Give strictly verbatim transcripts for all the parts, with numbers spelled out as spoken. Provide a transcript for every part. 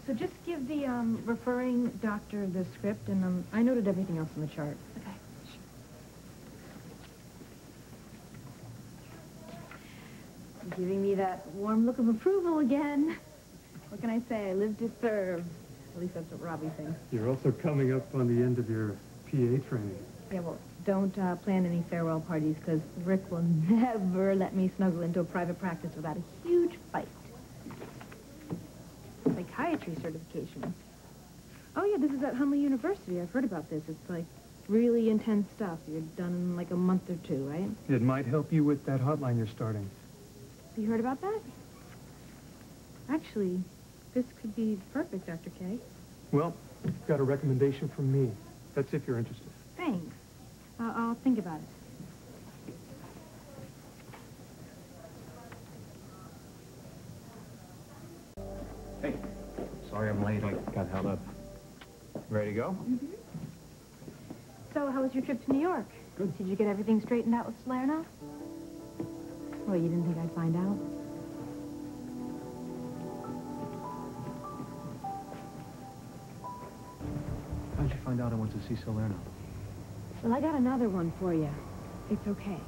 So just give the um, referring doctor the script, and um, I noted everything else on the chart. Okay. You're giving me that warm look of approval again. What can I say? I live to serve. At least that's what Robbie thinks. You're also coming up on the end of your P A training. Yeah, well, don't uh, plan any farewell parties, because Rick will never let me snuggle into a private practice without a huge fight. Psychiatry certification. Oh, yeah, this is at Hunley University. I've heard about this. It's, like, really intense stuff. You're done in, like, a month or two, right? It might help you with that hotline you're starting. You heard about that? Actually, this could be perfect, Doctor K. Well, got a recommendation from me. That's if you're interested. Thanks. Uh, I'll think about it. Hey, sorry I'm late. I got held up. Ready to go? Mm-hmm. So, how was your trip to New York? Good. Did you get everything straightened out with Salerno? Well, you didn't think I'd find out? How'd you find out I went to see Salerno? Well, I got another one for you. It's okay.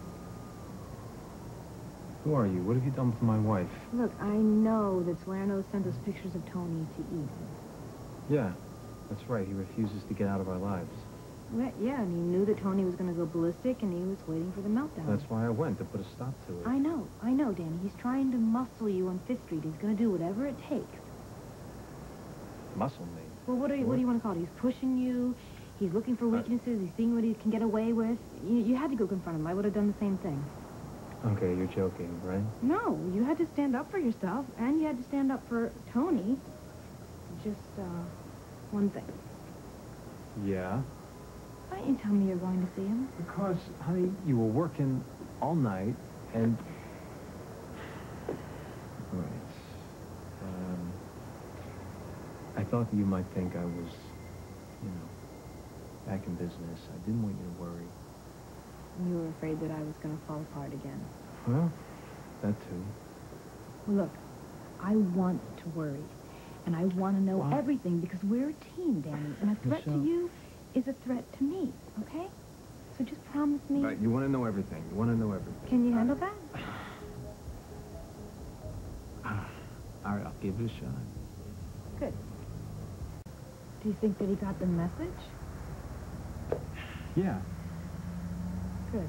Who are you? What have you done with my wife? Look, I know that Salerno sent us pictures of Tony to Ethan. Yeah, that's right. He refuses to get out of our lives. Well, yeah, and he knew that Tony was going to go ballistic, and he was waiting for the meltdown. That's why I went, to put a stop to it. I know, I know, Danny. He's trying to muscle you on Fifth Street. He's going to do whatever it takes. Muscle me? Well, what do you, what do you want to call it? He's pushing you. He's looking for weaknesses. He's seeing what he can get away with. You, you had to go confront him. I would have done the same thing. Okay, you're joking, right? No, you had to stand up for yourself, and you had to stand up for Tony. Just, uh, one thing. Yeah? Why don't you tell me you're going to see him? Because, honey, you were working all night, and... Right. Um... I thought that you might think I was, you know, back in business. I didn't want you to worry. You were afraid that I was going to fall apart again. Well, that too. Look, I want to worry. And I want to know What? everything, because we're a team, Danny. And a threat Michelle. to you is a threat to me, okay? So just promise me... Right, you want to know everything. You want to know everything. Can you handle that? All right, I'll give it a shot. Good. Do you think that he got the message? Yeah. Good.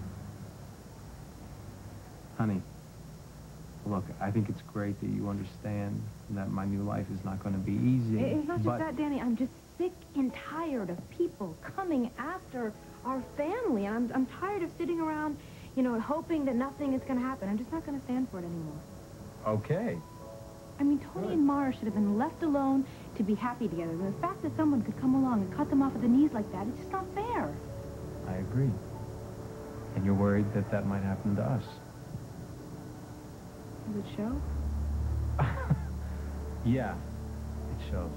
Honey, look, I think it's great that you understand that my new life is not going to be easy. It's not just but... that, Danny. I'm just sick and tired of people coming after our family. And I'm, I'm tired of sitting around, you know, hoping that nothing is going to happen. I'm just not going to stand for it anymore. Okay. I mean, Tony Good. and Mara should have been left alone to be happy together. And the fact that someone could come along and cut them off at the knees like that, it's just not fair. I agree. And you're worried that that might happen to us. Does it show? Yeah, it shows.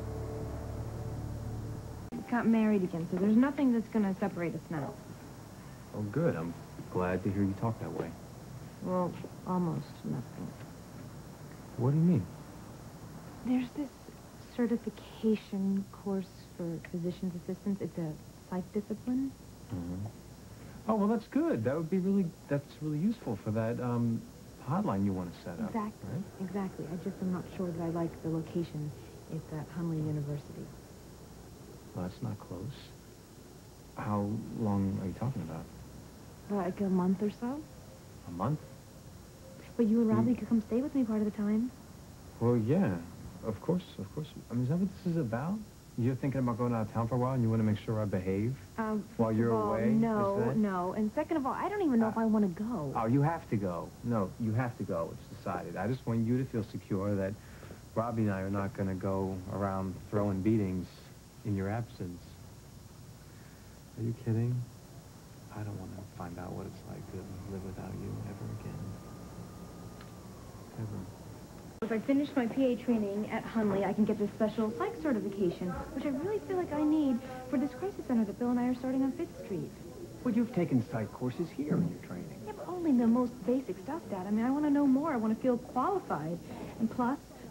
We got married again, so there's nothing that's going to separate us now. Oh, good. I'm glad to hear you talk that way. Well, almost nothing. What do you mean? There's this certification course for physician's assistants. It's a psych discipline. Mm-hmm. Oh, well, that's good. That would be really, that's really useful for that um, hotline you want to set up. Exactly, right? exactly. I just am not sure that I like the location. It's at Hunley University. Well, that's not close. How long are you talking about? Like a month or so. A month? But you and Robbie Mm. could come stay with me part of the time. Well, yeah. Of course, of course. I mean, is that what this is about? You're thinking about going out of town for a while and you want to make sure I behave Um, while first you're of all, away? No, is that- no. And second of all, I don't even know Uh, if I want to go. Oh, you have to go. No, you have to go. It's decided. I just want you to feel secure that Robbie and I are not going to go around throwing beatings in your absence. Are you kidding? I don't want to find out what it's like to live without you ever again. Ever. If I finish my P A training at Hunley, I can get this special psych certification, which I really feel like I need for this crisis center that Bill and I are starting on Fifth Street. Well, you've taken psych courses here in your training. Yeah, but only the most basic stuff, Dad. I mean, I want to know more. I want to feel qualified. And plus,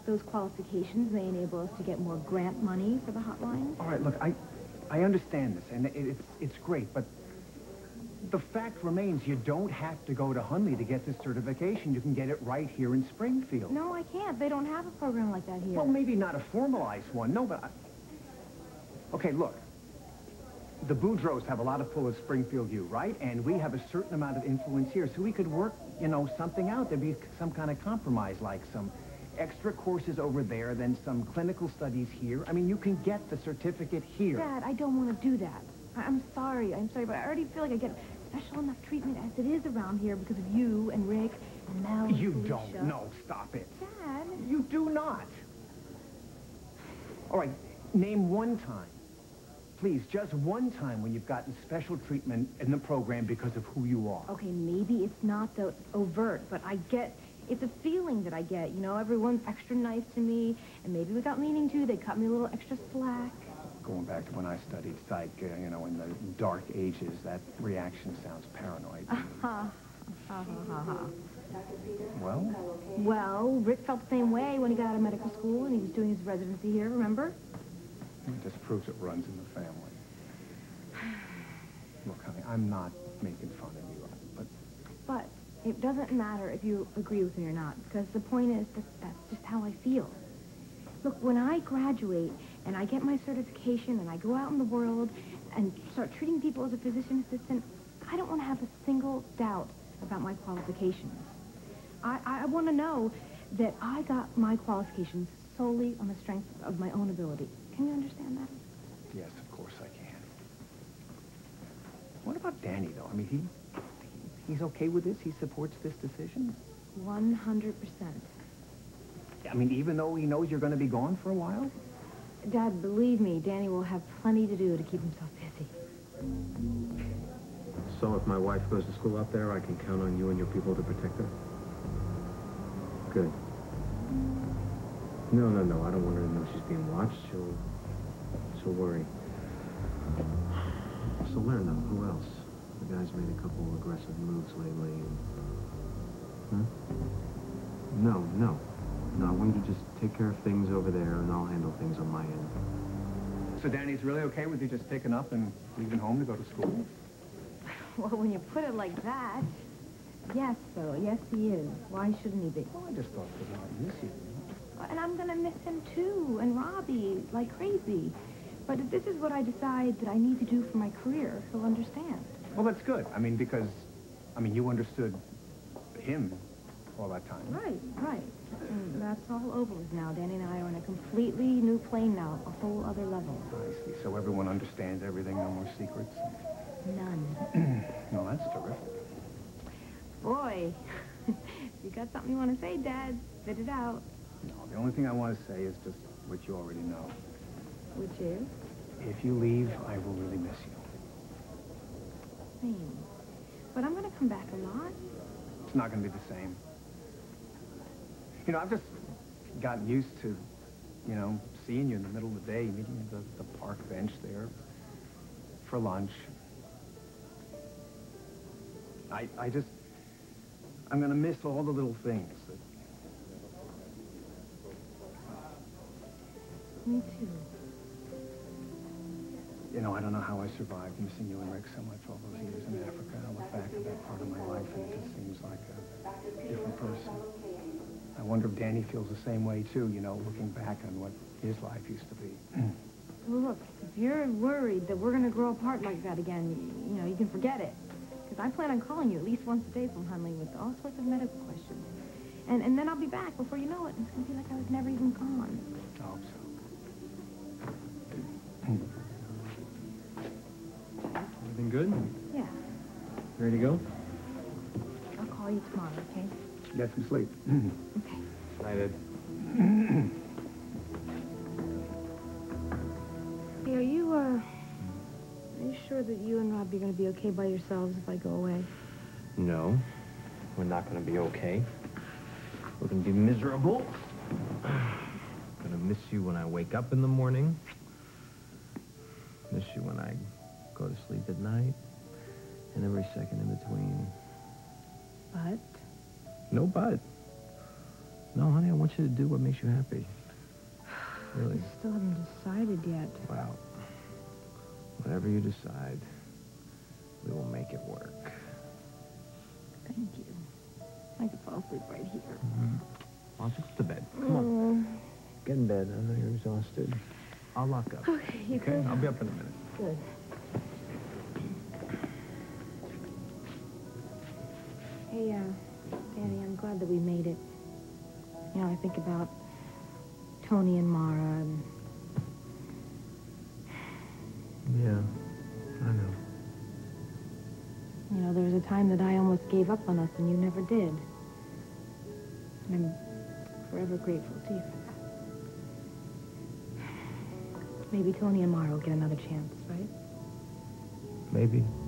those qualifications may enable us to get more grant money for the hotline. All right, look, I, I understand this, and it, it's, it's great, but the fact remains you don't have to go to Hunley to get this certification. You can get it right here in Springfield. No, I can't. They don't have a program like that here. Well, maybe not a formalized one. No, but I... Okay, look. The Boudreaux have a lot of pull at Springfield U, right? And we have a certain amount of influence here, so we could work, you know, something out. There'd be some kind of compromise, like some extra courses over there, then some clinical studies here. I mean, you can get the certificate here. Dad, I don't want to do that. I I'm sorry. I'm sorry, but I already feel like I get special enough treatment as it is around here because of you and Rick and Mel and You Felicia. don't. No, stop it. Dad. You do not. All right, name one time. Please, just one time when you've gotten special treatment in the program because of who you are. Okay, maybe it's not the overt, but I get, it's a feeling that I get. You know, everyone's extra nice to me, and maybe without meaning to, they cut me a little extra slack. Going back to when I studied psych, uh, you know, in the dark ages, that reaction sounds paranoid. Uh-huh. Ha, ha, ha, ha. Well? Well, Rick felt the same way when he got out of medical school and he was doing his residency here, remember? It just proves it runs in the family. Look, honey, I'm not making fun of you, but... But it doesn't matter if you agree with me or not, because the point is that that's just how I feel. Look, when I graduate and I get my certification and I go out in the world and start treating people as a physician assistant, I don't want to have a single doubt about my qualifications. I, I want to know that I got my qualifications solely on the strength of my own ability. Can you understand that? Yes, of course I can. What about Danny, though? I mean, he, he's okay with this? He supports this decision? one hundred percent. I mean, even though he knows you're going to be gone for a while? Dad, believe me, Danny will have plenty to do to keep himself busy. So if my wife goes to school up there, I can count on you and your people to protect her? Good. No, no, no, I don't want her to know she's being watched. She'll... she'll worry. Salerno, who else? The guy's made a couple of aggressive moves lately. And... Huh? No, no. No, I want you to just take care of things over there, and I'll handle things on my end. So Danny's really okay with you just picking up and leaving home to go to school? Well, when you put it like that, yes, though. Yes, he is. Why shouldn't he be? Well, I just thought that he might miss you. And I'm going to miss him, too, and Robbie, like crazy. But if this is what I decide that I need to do for my career, he'll understand. Well, that's good. I mean, because, I mean, you understood him all that time. Right, right. And that's all over with now. Danny and I are on a completely new plane now, a whole other level. I see. So everyone understands everything, no more secrets? None. No, that's terrific. Boy, if you got something you want to say, Dad, spit it out. No, the only thing I want to say is just what you already know. Which is? If you leave, I will really miss you. Same. But I'm going to come back a lot. It's not going to be the same. You know, I've just gotten used to, you know, seeing you in the middle of the day, meeting you at the, the park bench there for lunch. I, I just, I'm going to miss all the little things. That... Me too. You know, I don't know how I survived missing you and Rick so much all those years in Africa. I look back at that part of my life and it just seems like a different person. I wonder if Danny feels the same way, too, you know, looking back on what his life used to be. Well, look, if you're worried that we're going to grow apart like that again, you know, you can forget it. Because I plan on calling you at least once a day from Hunley with all sorts of medical questions. And, and then I'll be back before you know it. It's going to be like I was never even gone. I hope so. Everything good? Yeah. Ready to go? I'll call you tomorrow, okay? Get some sleep. Okay. Night, Ed. Hey, are you, uh... are you sure that you and Robbie are going to be okay by yourselves if I go away? No, we're not going to be okay. We're going to be miserable. I'm going to miss you when I wake up in the morning. Miss you when I go to sleep at night. And every second in between. But? No but. No, honey, I want you to do what makes you happy. Really. I still haven't decided yet. Well, whatever you decide, we will make it work. Thank you. I could fall asleep right here. Mm-hmm. Why don't you go to bed? Come on. Mm. Get in bed. I know you're exhausted. I'll lock up. Okay, you Okay? good? I'll be up in a minute. Good. Hey, uh, Danny, I'm glad that we made it. You know, I think about Tony and Mara and... Yeah, I know. You know, there was a time that I almost gave up on us and you never did. And I'm forever grateful to you for that. Maybe Tony and Mara will get another chance, right? Maybe.